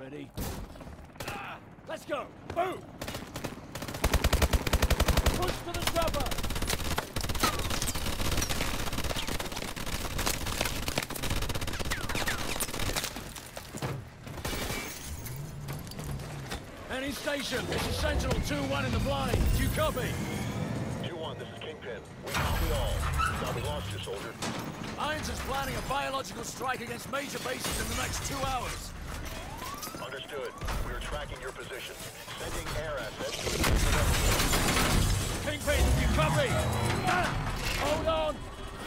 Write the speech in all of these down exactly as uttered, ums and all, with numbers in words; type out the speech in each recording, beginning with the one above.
ready. Ah, let's go! Boom! Push to the chopper! Any station, this is Sentinel two one in the blind. Do you copy? two one, this is Kingpin. We copy all. Thought we lost you, soldier. Irons is planning a biological strike against major bases in the next two hours. Understood. We are tracking your position. Sending air assets to the Kingpin, you copy? Ah! Hold on!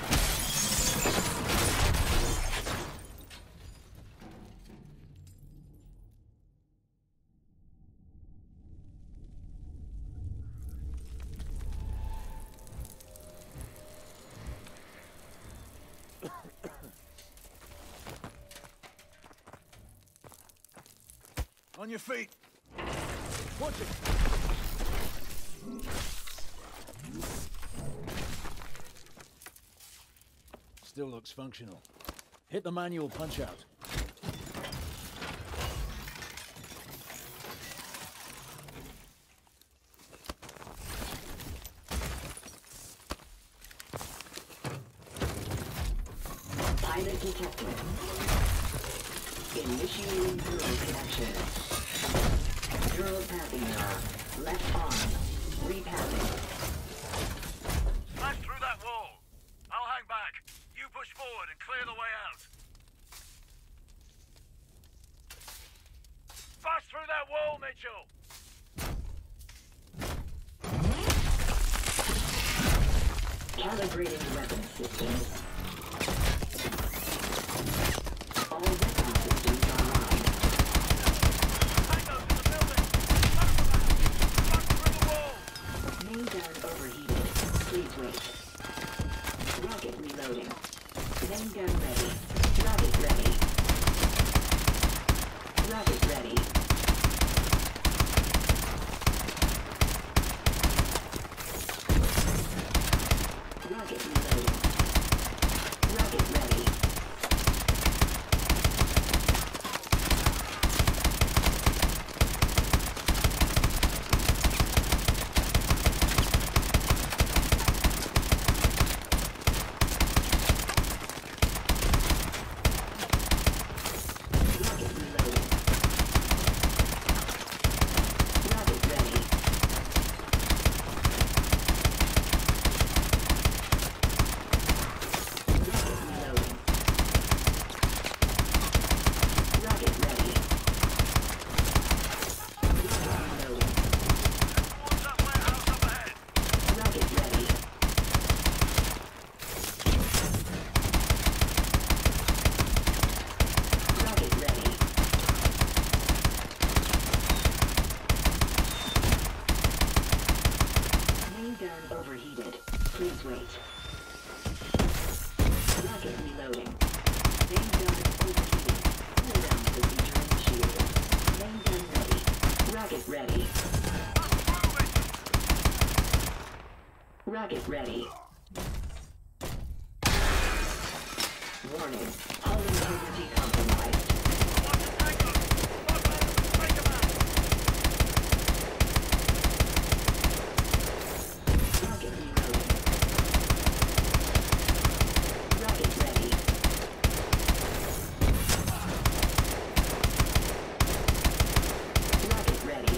On your feet. Watch it. Still looks functional. Hit the manual punch out. Pilot detected. Initiating neural connection. Neural pathing error. Left arm. Repathing. Smash through that wall. I'll hang back. You push forward and clear the way out. Bust through that wall, Mitchell! Calibrating weapon systems. All weapon systems online. Tango's in the building! Smoke them out! Bust through the wall! Main gun overheated. Please wait. Rocket reloading. Main gun ready. Rocket ready. Rocket ready. Rocket reloading. Rocket ready. Rocket reloading. Rocket ready. Rocket reloading. Rocket ready. Rocket reloading. What's that warehouse up ahead? Rocket ready. Rocket ready. Main gun overheated. Please wait. Rocket reloading. Main gun overheated. Cool down procedure initiated. Main gun ready. Rocket ready. Rocket ready. Warning. Hull integrity compromised. Watch the tango! Fuck off! Break them out! Rocket reloading. Rocket ready. Rocket ready.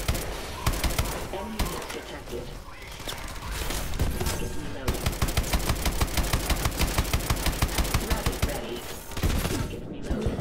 Enemy hit detected. Rocket reloading. Rocket ready. Rocket reloading.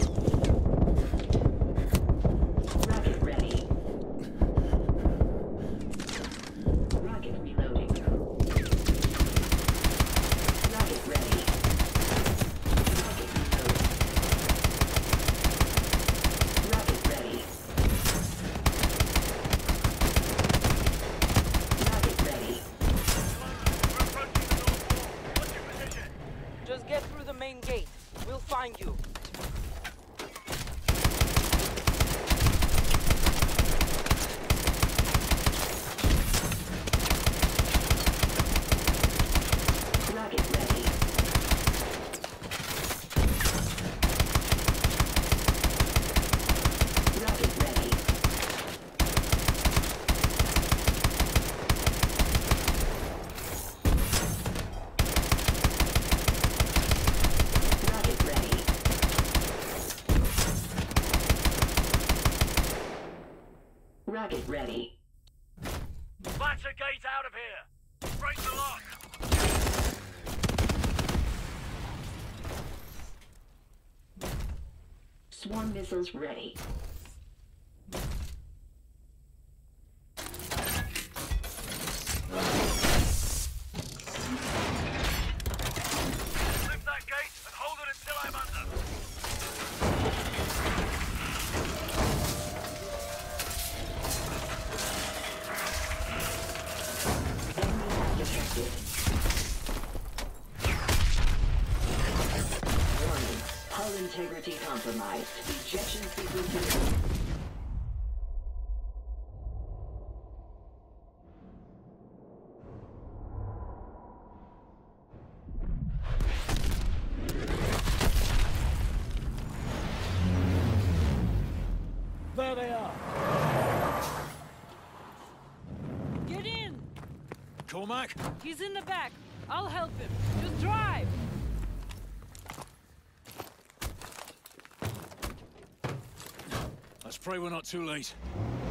Target ready. Batter gate out of here! Break the lock! Swarm missiles ready. Lift that gate and hold it until I'm under. Enemy detected. Warning. Hull integrity compromised. Ejection sequence. There they are. Get in! Cormac? He's in the back. I'll help him. Just drive! Let's pray we're not too late.